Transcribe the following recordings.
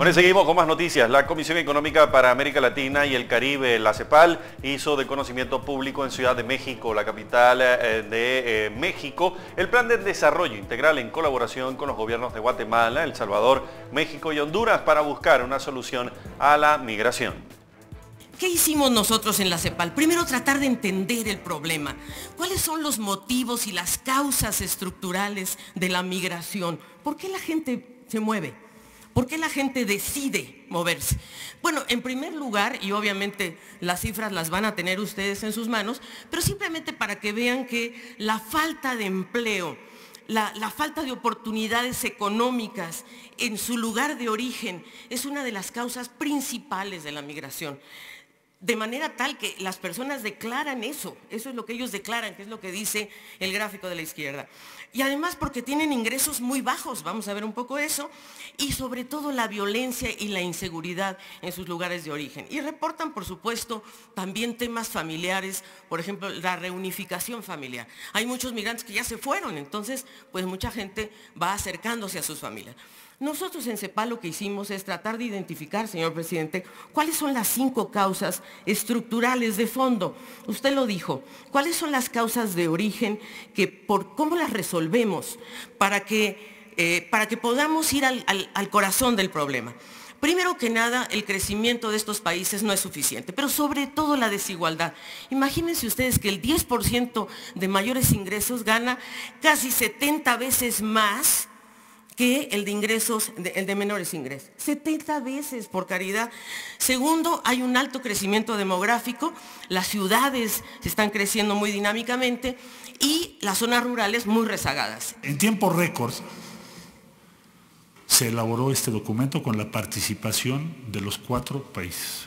Bueno, y seguimos con más noticias. La Comisión Económica para América Latina y el Caribe, la CEPAL, hizo de conocimiento público en Ciudad de México, la capital de México, el plan de desarrollo integral en colaboración con los gobiernos de Guatemala, El Salvador, México y Honduras para buscar una solución a la migración. ¿Qué hicimos nosotros en la CEPAL? Primero, tratar de entender el problema. ¿Cuáles son los motivos y las causas estructurales de la migración? ¿Por qué la gente se mueve? ¿Por qué la gente decide moverse? Bueno, en primer lugar, y obviamente las cifras las van a tener ustedes en sus manos, pero simplemente para que vean que la falta de empleo, la falta de oportunidades económicas en su lugar de origen es una de las causas principales de la migración. De manera tal que las personas declaran eso es lo que ellos declaran, que es lo que dice el gráfico de la izquierda. Y además porque tienen ingresos muy bajos, vamos a ver un poco eso, y sobre todo la violencia y la inseguridad en sus lugares de origen. Y reportan, por supuesto, también temas familiares, por ejemplo, la reunificación familiar. Hay muchos migrantes que ya se fueron, entonces, pues mucha gente va acercándose a sus familias. Nosotros en CEPAL lo que hicimos es tratar de identificar, señor presidente, cuáles son las 5 causas estructurales de fondo. Usted lo dijo, cuáles son las causas de origen, cómo las resolvemos para que podamos ir al corazón del problema. Primero que nada, el crecimiento de estos países no es suficiente, pero sobre todo la desigualdad. Imagínense ustedes que el 10% de mayores ingresos gana casi 70 veces más que el de menores ingresos. 70 veces, por caridad. Segundo, hay un alto crecimiento demográfico, las ciudades se están creciendo muy dinámicamente y las zonas rurales muy rezagadas. En tiempos récords se elaboró este documento con la participación de los 4 países.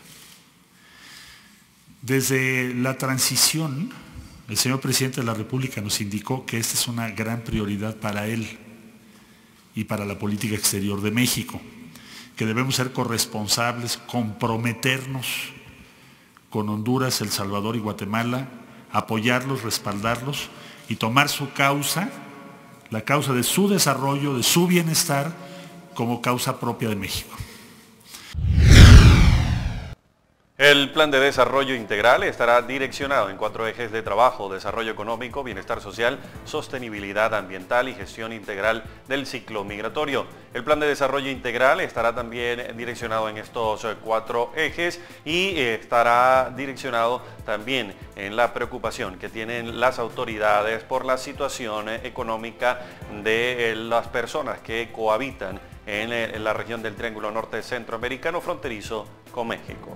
Desde la transición, el señor presidente de la República nos indicó que esta es una gran prioridad para él y para la política exterior de México, que debemos ser corresponsables, comprometernos con Honduras, El Salvador y Guatemala, apoyarlos, respaldarlos y tomar su causa, la causa de su desarrollo, de su bienestar, como causa propia de México. El plan de desarrollo integral estará direccionado en 4 ejes de trabajo: desarrollo económico, bienestar social, sostenibilidad ambiental y gestión integral del ciclo migratorio. El plan de desarrollo integral estará también direccionado en estos 4 ejes y estará direccionado también en la preocupación que tienen las autoridades por la situación económica de las personas que cohabitan en la región del Triángulo Norte Centroamericano fronterizo con México.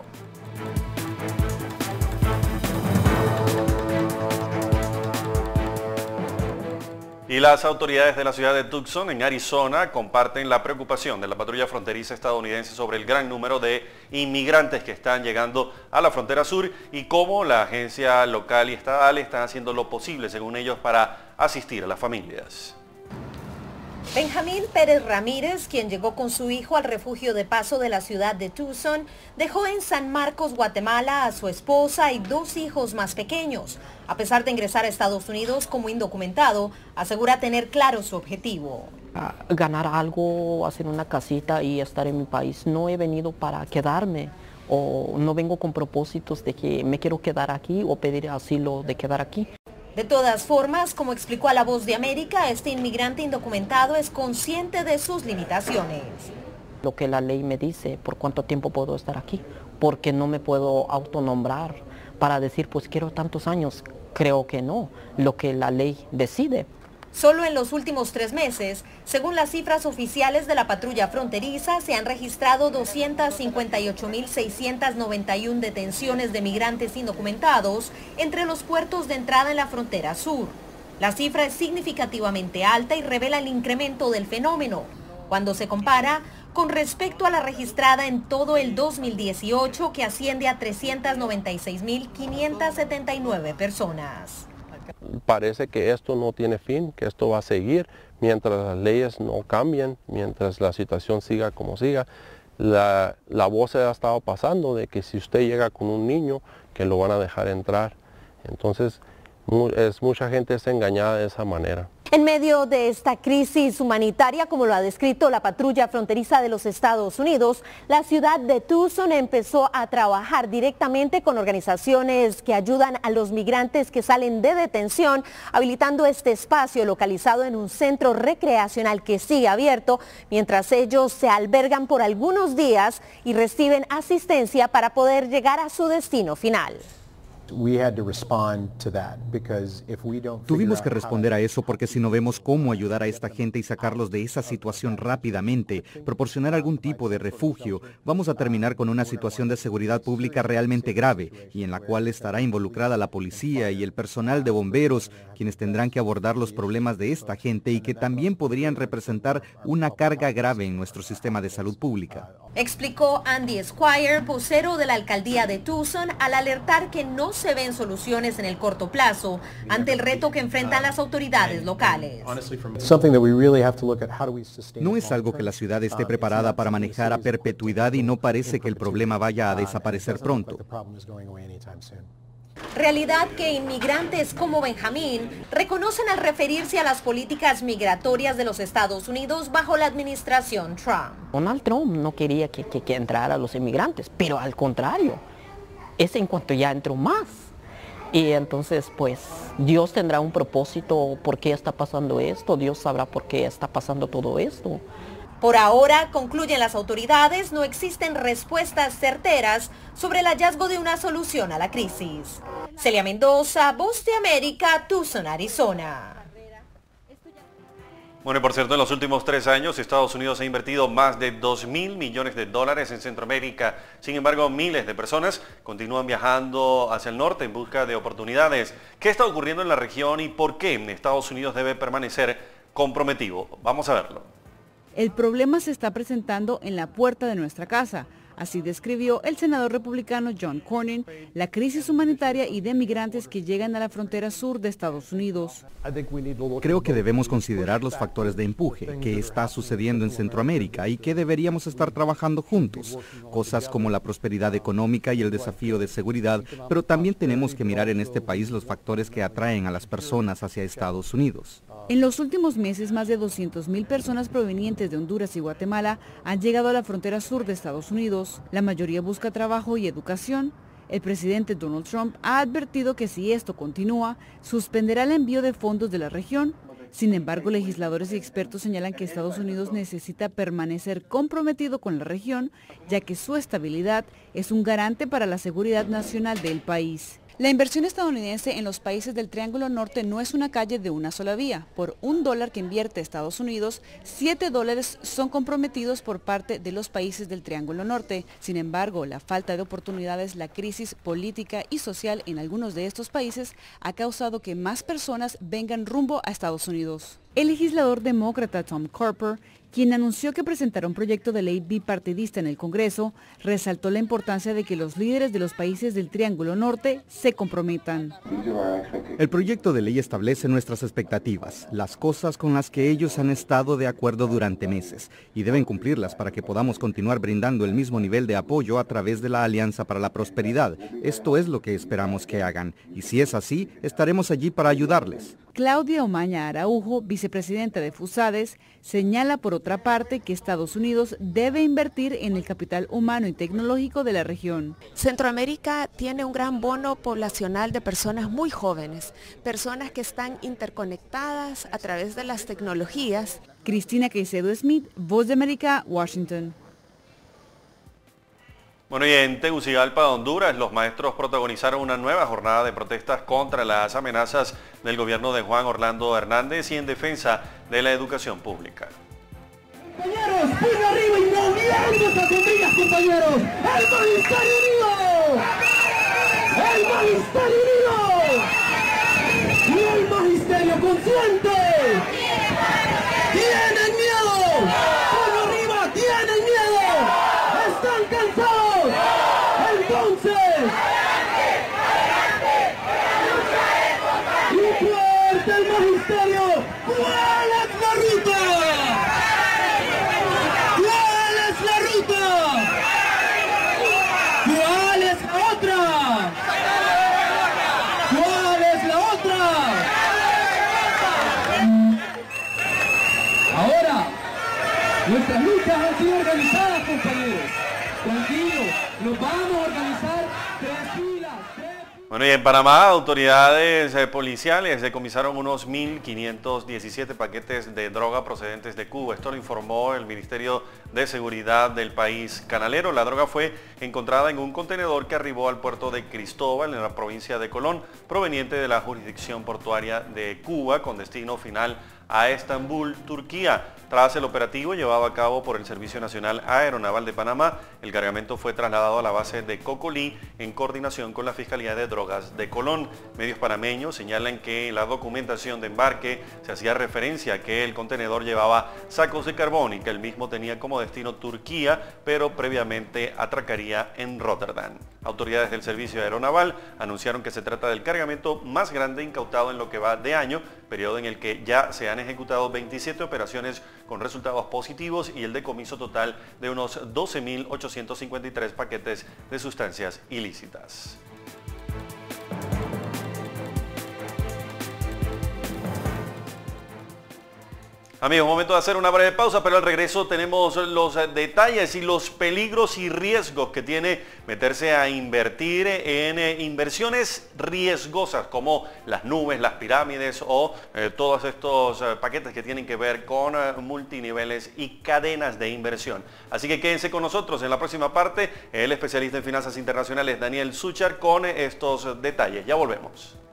Y las autoridades de la ciudad de Tucson, en Arizona, comparten la preocupación de la patrulla fronteriza estadounidense sobre el gran número de inmigrantes que están llegando a la frontera sur y cómo la agencia local y estatal están haciendo lo posible, según ellos, para asistir a las familias. Benjamín Pérez Ramírez, quien llegó con su hijo al refugio de paso de la ciudad de Tucson, dejó en San Marcos, Guatemala, a su esposa y 2 hijos más pequeños. A pesar de ingresar a Estados Unidos como indocumentado, asegura tener claro su objetivo. Ganar algo, hacer una casita y estar en mi país. No he venido para quedarme o no vengo con propósitos de que me quiero quedar aquí o pedir asilo de quedar aquí. De todas formas, como explicó a La Voz de América, este inmigrante indocumentado es consciente de sus limitaciones. Lo que la ley me dice, por cuánto tiempo puedo estar aquí, porque no me puedo autonombrar para decir, pues quiero tantos años. Creo que no, lo que la ley decide. Solo en los últimos 3 meses, según las cifras oficiales de la patrulla fronteriza, se han registrado 258.691 detenciones de migrantes indocumentados entre los puertos de entrada en la frontera sur. La cifra es significativamente alta y revela el incremento del fenómeno, cuando se compara con respecto a la registrada en todo el 2018, que asciende a 396.579 personas. Parece que esto no tiene fin, que esto va a seguir mientras las leyes no cambien, mientras la situación siga como siga. La voz se ha estado pasando de que si usted llega con un niño, que lo van a dejar entrar. Entonces, mucha gente es engañada de esa manera. En medio de esta crisis humanitaria, como lo ha descrito la patrulla fronteriza de los Estados Unidos, la ciudad de Tucson empezó a trabajar directamente con organizaciones que ayudan a los migrantes que salen de detención, habilitando este espacio localizado en un centro recreacional que sigue abierto, mientras ellos se albergan por algunos días y reciben asistencia para poder llegar a su destino final. Tuvimos que responder a eso porque si no vemos cómo ayudar a esta gente y sacarlos de esa situación rápidamente, proporcionar algún tipo de refugio, vamos a terminar con una situación de seguridad pública realmente grave y en la cual estará involucrada la policía y el personal de bomberos, quienes tendrán que abordar los problemas de esta gente y que también podrían representar una carga grave en nuestro sistema de salud pública. Explicó Andy Squire, vocero de la alcaldía de Tucson, al alertar que no se ven soluciones en el corto plazo ante el reto que enfrentan las autoridades locales. No es algo que la ciudad esté preparada para manejar a perpetuidad y no parece que el problema vaya a desaparecer pronto. Realidad que inmigrantes como Benjamín reconocen al referirse a las políticas migratorias de los Estados Unidos bajo la administración Trump. Donald Trump no quería que entraran los inmigrantes, pero al contrario, es en cuanto ya entró más. Y entonces, pues, Dios tendrá un propósito por qué está pasando esto, Dios sabrá por qué está pasando todo esto. Por ahora, concluyen las autoridades, no existen respuestas certeras sobre el hallazgo de una solución a la crisis. Celia Mendoza, Voz de América, Tucson, Arizona. Bueno, y por cierto, en los últimos 3 años Estados Unidos ha invertido más de 2.000 millones de dólares en Centroamérica. Sin embargo, miles de personas continúan viajando hacia el norte en busca de oportunidades. ¿Qué está ocurriendo en la región y por qué Estados Unidos debe permanecer comprometido? Vamos a verlo. El problema se está presentando en la puerta de nuestra casa. Así describió el senador republicano John Cornyn la crisis humanitaria y de migrantes que llegan a la frontera sur de Estados Unidos. Creo que debemos considerar los factores de empuje, que está sucediendo en Centroamérica y que deberíamos estar trabajando juntos. Cosas como la prosperidad económica y el desafío de seguridad, pero también tenemos que mirar en este país los factores que atraen a las personas hacia Estados Unidos. En los últimos meses, más de 200.000 personas provenientes de Honduras y Guatemala han llegado a la frontera sur de Estados Unidos. La mayoría busca trabajo y educación. El presidente Donald Trump ha advertido que si esto continúa, suspenderá el envío de fondos de la región. Sin embargo, legisladores y expertos señalan que Estados Unidos necesita permanecer comprometido con la región, ya que su estabilidad es un garante para la seguridad nacional del país. La inversión estadounidense en los países del Triángulo Norte no es una calle de una sola vía. Por $1 que invierte Estados Unidos, $7 son comprometidos por parte de los países del Triángulo Norte. Sin embargo, la falta de oportunidades, la crisis política y social en algunos de estos países ha causado que más personas vengan rumbo a Estados Unidos. El legislador demócrata Tom Carper, quien anunció que presentará un proyecto de ley bipartidista en el Congreso, resaltó la importancia de que los líderes de los países del Triángulo Norte se comprometan. El proyecto de ley establece nuestras expectativas, las cosas con las que ellos han estado de acuerdo durante meses, y deben cumplirlas para que podamos continuar brindando el mismo nivel de apoyo a través de la Alianza para la Prosperidad. Esto es lo que esperamos que hagan, y si es así, estaremos allí para ayudarles. Claudia Omaña Araujo, vicepresidenta de FUSADES, señala por otra parte que Estados Unidos debe invertir en el capital humano y tecnológico de la región. Centroamérica tiene un gran bono poblacional de personas muy jóvenes, personas que están interconectadas a través de las tecnologías. Cristina Caicedo Smith, Voz de América, Washington. Bueno, y en Tegucigalpa, Honduras, los maestros protagonizaron una nueva jornada de protestas contra las amenazas del gobierno de Juan Orlando Hernández y en defensa de la educación pública. Compañeros, puño arriba y moviendo esas sombrillas, compañeros. ¡El Magisterio Unido! ¡El Magisterio Unido! ¡Y el Magisterio consciente! ¡Tienen miedo! ¡Puño arriba! ¡Tienen miedo! ¡Están cansados! Entonces, y fuerte el Magisterio. ¿Cuál es la ruta? ¿Cuál es la ruta? ¿Cuál es la otra? ¿Cuál es la otra? Nuestras luchas han sido organizadas, compañeros. Tranquilos, nos vamos a organizar 3 filas. Bueno, y en Panamá, autoridades policiales decomisaron unos 1.517 paquetes de droga procedentes de Cuba. Esto lo informó el Ministerio de Seguridad del país canalero. La droga fue encontrada en un contenedor que arribó al puerto de Cristóbal, en la provincia de Colón, proveniente de la jurisdicción portuaria de Cuba, con destino final a Estambul, Turquía. Tras el operativo llevado a cabo por el Servicio Nacional Aeronaval de Panamá, el cargamento fue trasladado a la base de Cocolí en coordinación con la Fiscalía de Drogas de Colón. Medios panameños señalan que en la documentación de embarque se hacía referencia a que el contenedor llevaba sacos de carbón y que el mismo tenía como destino Turquía, pero previamente atracaría en Rotterdam. Autoridades del Servicio Aeronaval anunciaron que se trata del cargamento más grande incautado en lo que va de año, periodo en el que ya se han ejecutado 27 operaciones con resultados positivos y el decomiso total de unos 12.853 paquetes de sustancias ilícitas. Amigos, momento de hacer una breve pausa, pero al regreso tenemos los detalles y los peligros y riesgos que tiene meterse a invertir en inversiones riesgosas como las nubes, las pirámides o todos estos paquetes que tienen que ver con multiniveles y cadenas de inversión. Así que quédense con nosotros en la próxima parte, el especialista en finanzas internacionales Daniel Suchar con estos detalles. Ya volvemos.